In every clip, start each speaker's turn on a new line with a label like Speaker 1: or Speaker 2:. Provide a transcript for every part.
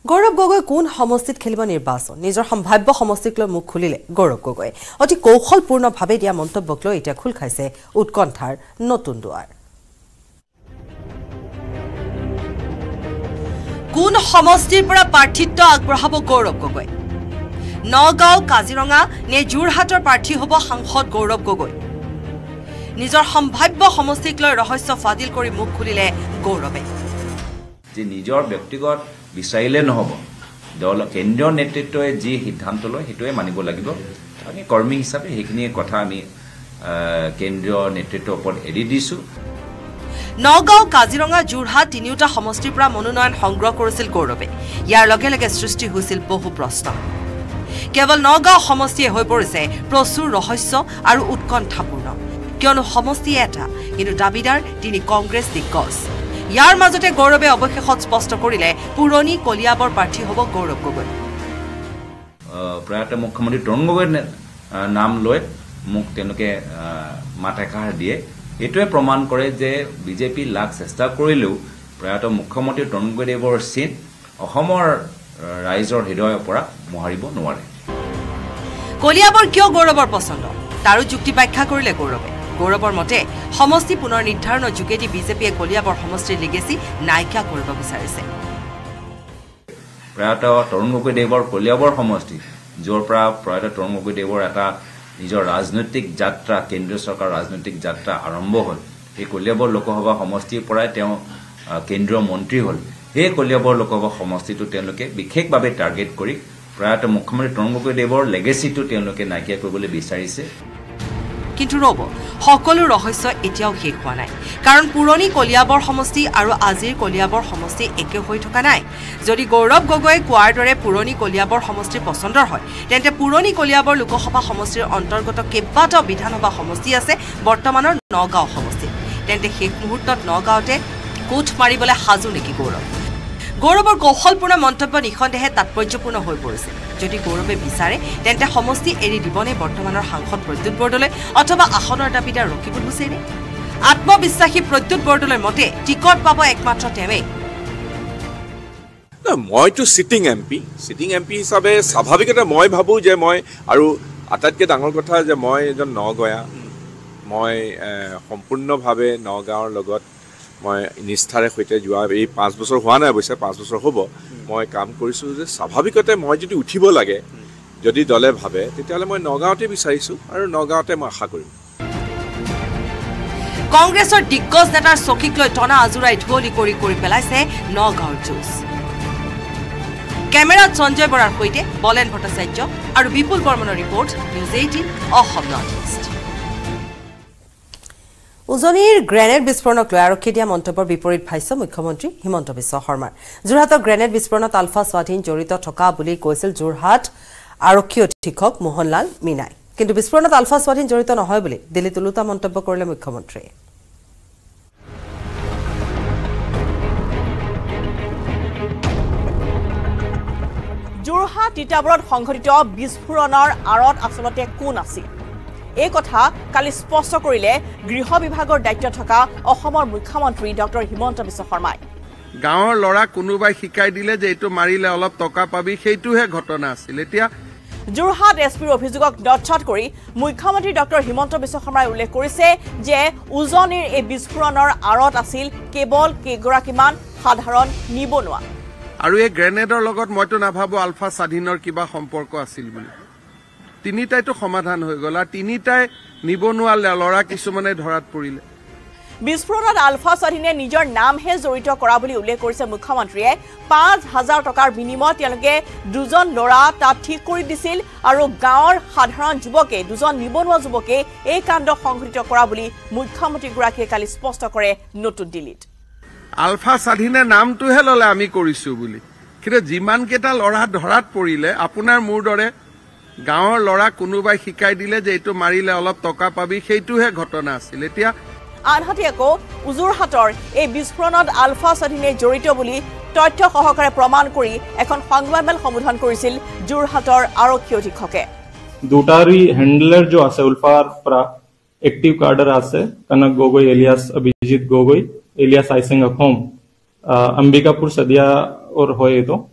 Speaker 1: Gaurav Gogoi কোন সমষ্টিত খেলিব নিৰ্বাচন নিজৰ সম্ভাৱ্য সমষ্টিক লৈ মুখ খুলিলে Gaurav Gogoi অতি কৌশলপূৰ্ণভাৱে দিয়া মন্তব্যক লৈ এতিয়া খুল খাইছে উৎকণ্ঠাৰ নতুন দুৱাৰ কোন সমষ্টিৰ পৰা প্ৰাৰ্থিত্ব আগবঢ়াব Gaurav Gogoi নগাঁও কাজিৰঙা নে যোৰহাটৰ প্ৰাৰ্থী হ'ব সাংসদ Gaurav Gogoi নিজৰ সম্ভাৱ্য সমষ্টিক লৈ ৰহস্য ফাদিল কৰি মুখ খুলিলে গৌৰৱে
Speaker 2: যে নিজৰ ব্যক্তিগত বিচাৰিলে নহব দল কেন্দ্ৰীয় নেতৃত্বই যি সিদ্ধান্ত লয় হেতুৱে মানিব লাগিব আমি কৰ্মী হিচাপে হেখিনি কথা আমি কেন্দ্ৰীয় নেতৃত্বৰ ওপৰত এৰি দিছো
Speaker 1: নগাঁও কাজিৰঙা যোৰহাট তিনিটা সমষ্টিৰ পৰা মনোনয়ন সংগ্ৰহ কৰিছিল গৌৰৱে ইয়াৰ লগে লগে সৃষ্টি হৈছিল বহু প্ৰশ্ন কেৱল নগাঁও সমষ্টিয়ে হৈ পৰিছে প্ৰচুৰ ৰহস্য আৰু উৎকণ্ঠাপূৰ্ণ কিয়নো সমষ্টি এটা কিন্তু দাবিদাৰ তিনি কংগ্ৰেছ দিগ্গজ ইয়াৰ মাজতে গৌৰৱে অৱশেষত স্পষ্ট কৰিলে পুৰণি কলিয়াবৰ প্ৰাৰ্থী হ'ব Gaurav Gogoi
Speaker 2: প্ৰয়াত মুখ্যমন্ত্ৰী তৰুণ গগৈৰ নাম লৈ মুখ তেওঁলোকে মাথাকাৰ দিয়ে এটোৱে প্ৰমাণ কৰে যে বিজেপি লাখ চেষ্টা কৰিলেও প্ৰয়াত মুখ্যমন্ত্ৰী তৰুণ গগৈদেৱৰ চিন অসমৰ ৰাইজৰ হৃদয়ৰ পৰা মোহাৰিব নোৱাৰে
Speaker 1: কলিয়াবৰ কিয় গৌৰৱৰ পছন্দ তাৰো যুক্তি ব্যাখ্যা কৰিলে গৌৰৱে গৌৰৱৰ মতে সমষ্টি পুনৰ নিৰ্ধাৰণৰ যোগেদি বিজেপিয়ে কলিয়াবৰ সমষ্টিৰ লিগেসি নাইকিয়া কৰিব বিচাৰিছে
Speaker 2: প্ৰয়াত তৰুণ গগৈদেৱৰ কলিয়াবৰ সমষ্টি যৰ পৰা প্ৰয়াত তৰুণ গগৈদেৱৰ এটা নিজৰ ৰাজনৈতিক যাত্ৰা কেন্দ্ৰীয় চৰকাৰ ৰাজনৈতিক যাত্ৰা আৰম্ভ হ'ল এই কলিয়াবৰ লোকসভা সমষ্টিৰ পৰাই তেওঁ কেন্দ্ৰীয় মন্ত্ৰী হ'ল এই কলিয়াবৰ লোকসভা সমষ্টিটো তেওঁলোকে বিশেষভাৱে টাৰ্গেট কৰি প্ৰয়াত মুখ্যমন্ত্ৰী তৰুণ গগৈদেৱৰ লেগেচিটো তেওঁলোকে নাইকিয়া কৰিবলৈ বিচাৰিছে
Speaker 1: কিন্তু ৰব সকলো ৰহস্য এতিয়াও শেষ হোৱা নাই কাৰণ পুৰণি কলিয়াবৰ সমষ্টি আৰু আজিৰ কলিয়াবৰ সমষ্টি একে হৈ থকা নাই যদি Gaurav Gogoi কোৱাৰ দৰে পুৰণি কলিয়াবৰ সমষ্টিৰ পছন্দৰ হয় তেন্তে পুৰণি কলিয়াবৰ লোকসভা সমষ্টিৰ অন্তৰ্গত কেইবাটাও বিধানসভা সমষ্টি আছে বৰ্তমানৰ নগাঁও সমষ্টি তেন্তে শেষ মুহূৰ্তত নগাঁওতে কোঠ মাৰিবলৈ সাজু নেকি গৌৰৱৰ কৌশলপূৰ্ণ মন্তব্য নিখন্দেহে তাৎপৰ্যপূৰ্ণ হৈ পৰিছে যদি গৌৰৱে বিচাৰে তেন্তে সমষ্টি এৰি দিবনে বৰ্তমানৰ সাংসদ প্ৰদ্যুৎ বৰদলৈ অথবা আসনৰ দাবিদাৰ ৰকিবুল হুছেইনে আত্মবিশ্বাসী প্ৰদ্যুৎ বৰদলৈৰ মতে টিকট পাব একমাত্ৰ তেওঁই
Speaker 3: মইতো সিটিং এমপি হিচাপে স্বাভাৱিকতে মই ভাবো যে মই আৰু আটাইতকৈ ডাঙৰ কথা যে মই এজন নগঞা মই সম্পূৰ্ণভাৱে নগাঁৱৰ লগত মই নিষ্ঠাৰে সৈতে যোৱা এই 5 বছৰ হোৱা নাই অৱশ্যে 5 বছৰ হ'ব মই কাম কৰিছোঁ যে স্বাভাৱিকতে মই যদি উঠিব লাগে যদি দলে ভাবে তেতিয়াহ'লে মই নগাঁৱতে বিচাৰিছোঁ আৰু নগাঁৱতে মই আশা কৰিম
Speaker 1: কংগ্ৰেছৰ দিগ্গজ নেতাৰ চকীক লৈ টনা আজুৰাই ঢুৱলি কৰি পেলাইছে নগাঁৱৰ যুঁজ কেমেৰাত সঞ্জয় বৰাৰ সৈতে বলেন ভট্টাচাৰ্য আৰু বিপুল বৰ্মনৰ report News 18 Assam North East উজনিৰ গ্ৰেনেড বিস্ফোৰণক লৈ আৰক্ষী দিয়া মন্তব্যৰ বিপৰীত ভাষ্য মুখ্যমন্ত্ৰী হিমন্ত বিশ্ব শৰ্মাৰ যোৰহাটৰ গ্ৰেনেড বিস্ফোৰণত আলফা স্বাধীন জড়িত থকা বুলি কৈছিল যোৰহাট আৰক্ষী অধীক্ষক মোহনলাল মিনাই কিন্তু বিস্ফোৰণত আলফা স্বাধীন জড়িত নহয় বুলি দিল্লীত ওলোটা মন্তব্য কৰিলে মুখ্যমন্ত্ৰীয়ে
Speaker 4: যোৰহাট তিতাবৰত সংঘটিত বিস্ফোৰণৰ আঁৰত আচলতে কোন আছিল এই কথা কালি স্পষ্ট কৰিলে গৃহ বিভাগৰ দায়িত্ব থকা অসমৰ মুখ্যমন্ত্ৰী ডক্টৰ হিমন্ত বিশ্ব শৰ্মাই
Speaker 5: গাঁৱৰ লৰা কোনোবাই শিকাই দিলে যে এইটো মাৰিলে অলপ টকা পাবি সেইটোহে ঘটনা আছিল এতিয়া
Speaker 4: যোৰহাট এছপিৰ অভিযোগক নৎসাত কৰি মুখ্যমন্ত্ৰী ডক্টৰ হিমন্ত বিশ্ব শৰ্মাই উল্লেখ কৰিছে যে উজনিৰ এই বিস্ফোৰণৰ আঁৰত আছিল কেৱল কেইগৰাকীমান সাধাৰণ নিবনুৱা
Speaker 5: আৰু এই গ্ৰেনেডৰ লগত মইতো নাভাবো আলফা স্বাধীনৰ কিবা সম্পৰ্ক আছিল বুলি তিনিটাইতো সমাধান হৈ গল আৰু তিনিটাই নিবনুৱা লৰা কিছুমানে ধৰাত পৰিলে
Speaker 4: বিস্ফোৰণত আলফা স্বাধীনে নিজৰ নামহে জড়িত কৰা বুলি উল্লেখ কৰিছে মুখ্যমন্ত্ৰীয়ে 5,000 টকাৰ বিনিময়ত তেওঁলোকে দুজন লৰা তাত ঠিক কৰি দিছিল আৰু গাঁৱৰ সাধাৰণ যুৱকে দুজন নিবনুৱা যুৱকে এই কাণ্ড সংঘটিত কৰা বুলি মুখ্যমন্ত্ৰীগৰাকীয়ে কালি স্পষ্ট কৰে নতুন দিল্লীত
Speaker 5: আলফা স্বাধীনে নামটোহে ললে আমি কৰিছো বুলি কিন্তু যিমান কেইটা লৰা ধৰাত পৰিলে আপোনাৰ মোৰ দৰে গাঁৱৰ লৰা কোনোবাই শিকাই দিলে যে এইটো মাৰিলে অলপ টকা পাবি সেইটোহে ঘটনা আছিল এতিয়া
Speaker 4: আনহাতে আকৌ যোৰহাটৰ এই বিস্ফোৰণত আলফা স্বাধীনে জড়িত বুলি তথ্য সহকাৰে প্ৰমাণ কৰি এখন সংবাদমেল সম্বোধন কৰিছিল যোৰহাটৰ আৰক্ষী অধীক্ষকে
Speaker 6: দুটাৰি হ্যান্ডলার जो আছে উলফাৰ পৰা এক্টিভ কাৰ্ডাৰ আছে কনক গগৈ এলিয়াস অভিজিৎ গগৈ এলিয়াস আইসিং অসম अंबिकापुर सदिया और होए तो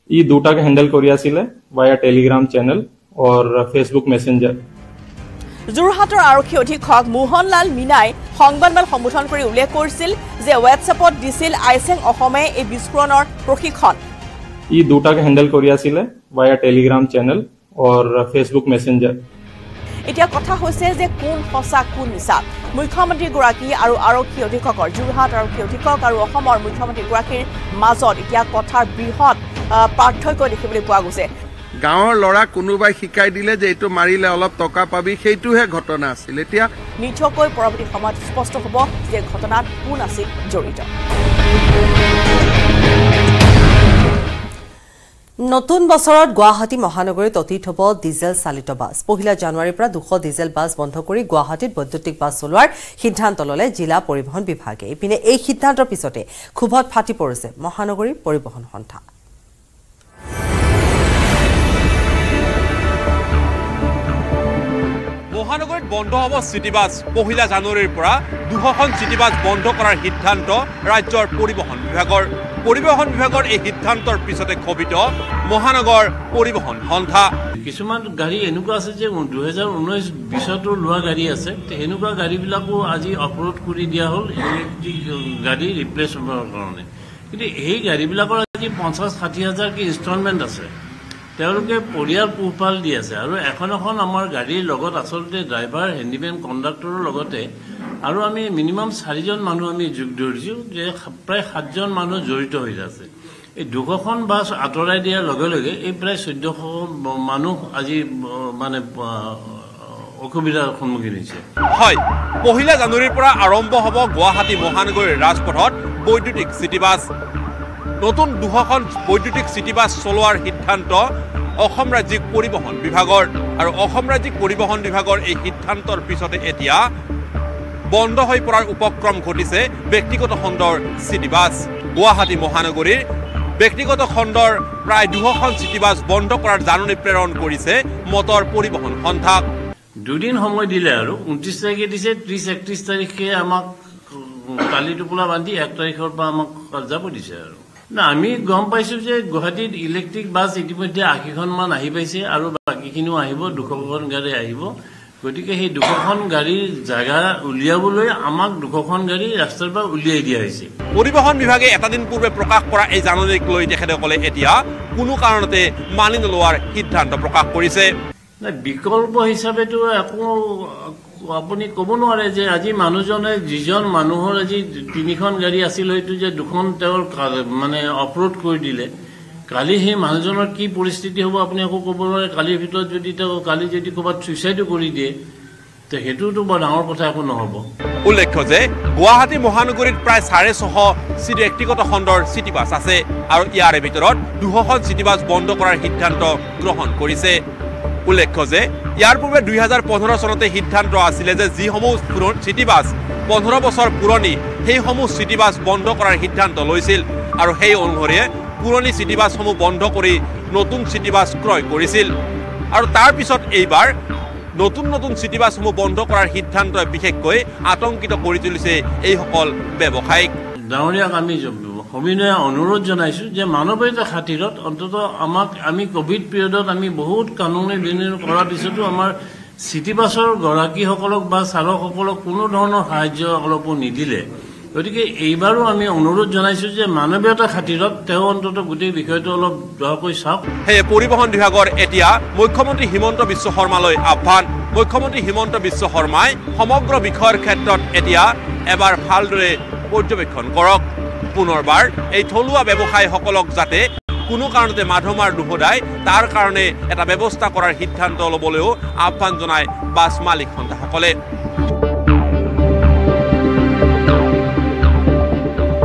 Speaker 6: ই দুটাকে হ্যান্ডেল কৰি আছিলে ভায়া টেলিগ্ৰাম চেনেল আৰু ফেসবুক মেসেঞ্জাৰ
Speaker 4: যোৰহাটৰ আৰক্ষী অধীক্ষক মোহনলাল মিনাই সংবাদমেল সম্বোধন কৰি উল্লেখ কৰিছিল যে হোৱাটছএপত দিছিল আইচেং অসমে এই বিস্ফোৰণৰ প্ৰশিক্ষণ
Speaker 6: ই দুটাকে হ্যান্ডেল কৰি আছিলে ভায়া টেলিগ্ৰাম চেনেল আৰু ফেসবুক মেসেঞ্জাৰ
Speaker 4: এতিয়া কথা হৈছে যে কোন সঁচা কোন মিছা মুখ্যমন্ত্ৰী গৰাকী আৰু আৰক্ষী অধীক্ষকৰ যোৰহাট আৰক্ষী অধীক্ষক আৰু অসমৰ মুখ্যমন্ত্ৰী গৰাকীৰ মাজত এতিয়া কথাৰ বৃহৎ পাৰ্থক্য দেখিবলৈ পোৱা গৈছে
Speaker 5: গাঁৱৰ ল'ৰা কোনোবাই শিকাই দিলে যে এইটো মাৰিলে অলপ টকা পাবি সেইটোহে ঘটনা আছিল এতিয়া
Speaker 4: নিঠকৈ পৰৱৰ্তী সময়ত স্পষ্ট হ'ব যে ঘটনাত কোন আছিল জড়িত
Speaker 1: নতুন বছৰত গুৱাহাটী মহানগৰীত অতীত হ'ব ডিজেল চালিত বাছ পহিলা জানুৱাৰীৰ পৰা 200 ডিজেল বাছ বন্ধ কৰি গুৱাহাটীত বৈদ্যুতিক বাছ চলোৱাৰ সিদ্ধান্ত ল'লে জিলা পৰিবহণ বিভাগে ইপিনে এই সিদ্ধান্তৰ পিছতে ক্ষোভত ফাটি পৰিছে মহানগৰীৰ পৰিবহণ সন্থা
Speaker 7: মহানগৰীত বন্ধ হ'ব চিটি বাছ পহিলা জানুৱাৰীৰ পৰা 200খন চিটি বাছ বন্ধ কৰাৰ সিদ্ধান্ত ৰাজ্যৰ পৰিবহণ বিভাগৰ এই সিদ্ধান্তৰ পিছতে ক্ষোভিত মহানগৰ পৰিবহণ সন্থা
Speaker 8: কিছুমান গাড়ী এনেকুৱা আছে যে 2019-20তো লোৱা গাড়ী আছে এনেকুৱা গাড়ীবিলাকো আজি অপৰোধ কৰি দিয়া হ'ল ইলেক্ট্ৰিক গাড়ী ৰিপ্লেচ কৰাৰ কাৰণে কিন্তু এই গাড়ীবিলাকৰ আজি 50-60 হাজাৰ কি ইনষ্টলমেণ্ট আছে তেওঁলোকে পৰিয়াল পোহপাল দি আছে আৰু এখন আমাৰ গাড়ীৰ লগত আচলতে ড্ৰাইভাৰ হেণ্ডিমেন কণ্ডাক্টৰৰ লগতে আৰু আমি মিনিমাম 4জন মানুহ আমি যোগ ধৰিছোঁ যে প্ৰায় 7জন মানুহ জড়িত হৈ আছে এই 200খন বাছ আঁতৰাই দিয়াৰ লগে লগে এই প্ৰায় 1400 মানুহ আজি মানে অসুবিধাৰ সন্মুখীন হৈছে
Speaker 7: হয় পহিলা জানুৱাৰীৰ পৰা আৰম্ভ হ'ব গুৱাহাটী মহানগৰীৰ ৰাজপথত বৈদ্যুতিক চিটি বাছ নতুন 200খন বৈদ্যুতিক চিটি বাছ চলোৱাৰ সিদ্ধান্ত অসম ৰাজ্যিক পৰিবহণ বিভাগৰ আৰু অসম ৰাজ্যিক পৰিবহণ বিভাগৰ এই সিদ্ধান্তৰ পিছতে এতিয়া বন্ধ হৈ পৰাৰ উপক্ৰম ঘটিছে ব্যক্তিগত খণ্ডৰ চিটি বাছ গুৱাহাটী মহানগৰীৰ ব্যক্তিগত খণ্ডৰ প্ৰায় 200খন চিটি বাছ বন্ধ কৰাৰ জাননী প্ৰেৰণ কৰিছে মটৰ পৰিবহণ সন্থাক
Speaker 8: দুদিন সময় দিলে আৰু 29 তাৰিখে দিছে 30-31 তাৰিখে আমাক কালি টোপোলা বান্ধি 1 তাৰিখৰ পৰা আমাক যাব দিছে আৰু না আমি গম পাইছো যে গুৱাহাটীত ইলেক্ট্ৰিক বাছ ইতিমধ্যে 80খন মান আহি পাইছে আৰু বাকিখিনিও আহিব 200খন গাড়ী আহিব গতিকে সেই 200খন গাড়ীৰ জায়গা উলিয়াবলৈ আমাক 200খন গাড়ী ৰাস্তাৰ পৰা উলিয়াই দিয়া হৈছে
Speaker 7: পৰিবহণ বিভাগে এটা দিন পূৰ্বে প্ৰকাশ কৰা এই জাননীক লৈ তেখেতসকলে এতিয়া কোনো কাৰণতে মানি নলোৱাৰ সিদ্ধান্ত প্ৰকাশ কৰিছে
Speaker 8: বিকল্প হিচাপেতো একো আপুনি ক'ব নোৱাৰে যে আজি মানুহজনে যিজন মানুহৰ আজি 3খন গাড়ী আছিল হয়তো যে 2খন তেওঁৰ মানে অপৰোধ কৰি দিলে কালি সেই মানুহজনৰ কি পৰিস্থিতি হ'ব আপুনি একো ক'ব নোৱাৰে কালিৰ ভিতৰত যদি তেওঁ কালি যদি ক'ৰবাত ছুইচাইডো কৰি দিয়ে তে সেইটোতো বৰ ডাঙৰ কথা একো নহ'ব
Speaker 7: উল্লেখ্য যে গুৱাহাটী মহানগৰীত প্ৰায় 650 ব্যক্তিগত খণ্ডৰ চিটি বাছ আছে আৰু ইয়াৰে ভিতৰত 200খন চিটি বাছ বন্ধ কৰাৰ সিদ্ধান্ত গ্ৰহণ কৰিছে উল্লেখ্য যে ইয়াৰ পূৰ্বে 2015 চনতে সিদ্ধান্ত আছিলে যে যিসমূহ চিটি বাছ 15 বছৰ পুৰণি সেইসমূহ চিটি বাছ বন্ধ কৰাৰ সিদ্ধান্ত লৈছিল আৰু সেই অনুসৰি পুৰণি চিটি বাছসমূহ বন্ধ কৰি নতুন চিটি বাছ ক্ৰয় কৰিছিল আৰু তাৰ পিছত এইবাৰ নতুন চিটি বাছসমূহ বন্ধ কৰাৰ সিদ্ধান্তই বিশেষকৈ আতংকিত কৰি তুলিছে এইসকল ব্যৱসায়িক
Speaker 8: ডাঙৰীয়াক আমি সবিনয়ে অনুৰোধ জনাইছোঁ যে মানৱীয়তাৰ খাতিৰত অন্ততঃ আমি কোভিড পিৰিয়ডত আমি বহুত কানুনী বিনিয়োগ কৰাৰ পিছতো আমাৰ চিটি বাছৰ গৰাকীসকলক বা চালকসকলক কোনো ধৰণৰ সাহায্য অলপো নিদিলে গতিকে এইবাৰো আমি অনুৰোধ জনাইছোঁ যে মানৱীয়তাৰ খাতিৰত তেওঁ অন্ততঃ গোটেই বিষয়টো অলপ দয়াকৈ চাওক
Speaker 7: সেয়ে পৰিবহণ বিভাগৰ এতিয়া মুখ্যমন্ত্ৰী হিমন্ত বিশ্ব শৰ্মালৈ আহ্বান মুখ্যমন্ত্ৰী হিমন্ত বিশ্ব শৰ্মাই সমগ্ৰ বিষয়ৰ ক্ষেত্ৰত এতিয়া এবাৰ ভালদৰে পৰ্যবেক্ষণ কৰক পুনৰবাৰ এই থলুৱা ব্যৱসায়ীসকলক যাতে কোনো কাৰণতে মাধমাৰ নুহদায় তাৰ কাৰণে এটা ব্যৱস্থা কৰাৰ সিদ্ধান্ত ল'বলৈও আহ্বান জনায় বাছ মালিক সন্থাসকলে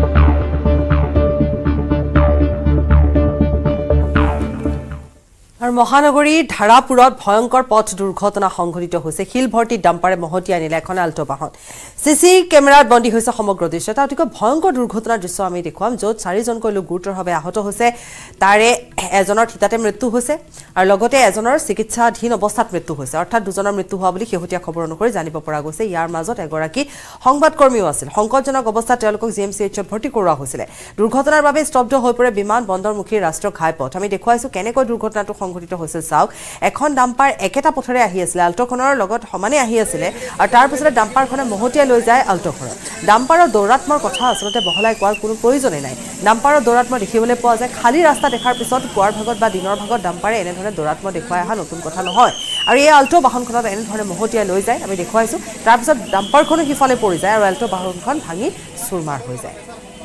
Speaker 1: আৰু আৰু মহানগৰীৰ ধাৰাপুৰত ভয়ংকৰ পথ দুৰ্ঘটনা সংঘটিত হৈছে শিল ভৰ্তি ডাম্পাৰে মহতিয়াই আনিলে এখন আল্টো বাহন সিসি কেমেৰাত বন্দী হৈছে সমগ্ৰ দৃশ্য এটা অতিকৈ ভয়ংকৰ দুৰ্ঘটনাৰ দৃশ্য আমি দেখুৱাম য'ত 4জনকৈ লোক গুৰুতৰভাৱে আহত হৈছে তাৰে এজনৰ থিতাতে মৃত্যু হৈছে আৰু লগতে এজনৰ চিকিৎসাধীন অৱস্থাত মৃত্যু হৈছে অৰ্থাৎ দুজনৰ মৃত্যু হোৱা বুলি শেহতীয়া খবৰ অনুসৰি জানিব পৰা গৈছে ইয়াৰ মাজত এগৰাকী সংবাদকৰ্মীও আছিল সংকটজনক অৱস্থাত তেওঁলোকক জিএমচিএইচত ভৰ্তি কৰোৱা হৈছিল দুৰ্ঘটনাৰ বাবে স্তব্ধ হৈ পৰে বিমান বন্দৰমুখী ৰাষ্ট্ৰীয় ঘাইপথ আমি দেখুৱাইছো কেনেকৈ দুৰ্ঘটনাটো সংঘটিত হৈছিল চাওক এখন ডাম্পাৰ একেটা পথৰে আহি আছিল আল্টোখনৰ লগত সমানে আহি আছিল আৰু তাৰ পিছতে ডাম্পাৰখনে মহতিয়াই লৈ যায় আল্টোখনত ডাম্পাৰৰ দৌৰাত্মৰ কথা আসলতে বহলাই কোৱাৰ কোনো প্ৰয়োজনে নাই ডাম্পাৰৰ দৌৰাত্ম দেখিবলৈ পোৱা যায় খালী ৰাস্তা দেখাৰ পিছত পুৱাৰ ভাগত বা দিনৰ ভাগত ডাম্পাৰে এনেধৰণে দৌৰাত্ম দেখুৱাই অহা নতুন কথা নহয় আৰু এই আল্টো বাহনখনত এনেধৰণে মহতিয়াই লৈ যায় আমি দেখুৱাইছো তাৰ পিছত ডাম্পাৰখনো সিফালে পৰি যায় আৰু আল্টো বাহনখন ভাঙি চুৰমাৰ হৈ যায়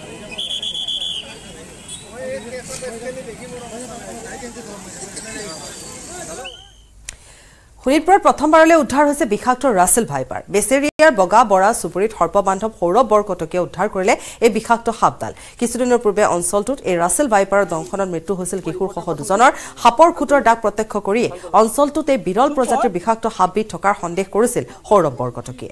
Speaker 1: শোণিতপুৰত প্ৰথমবাৰলৈ উদ্ধাৰ হৈছে বিষাক্ত ৰাছেল ভাইপাৰ বেচেৰিয়াৰ বগা বৰা চুবুৰীত সৰ্পবান্ধৱ সৌৰভ বৰকটকীয়ে উদ্ধাৰ কৰিলে এই বিষাক্ত সাপডাল কিছুদিনৰ পূৰ্বে অঞ্চলটোত এই ৰাছেল ভাইপাৰৰ দংশনত মৃত্যু হৈছিল কিশোৰসহ দুজনৰ সাপৰ খুঁটৰ দাগ প্ৰত্যক্ষ কৰি অঞ্চলটোত এই বিৰল প্ৰজাতিৰ বিষাক্ত সাপবিধ থকাৰ সন্দেহ কৰিছিল সৌৰভ বৰকটকীয়ে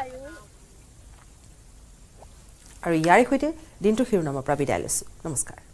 Speaker 1: আৰু ইয়াৰ সৈতে দিনটো শিৰোনামৰ পৰা বিদায় লৈছো নমস্কাৰ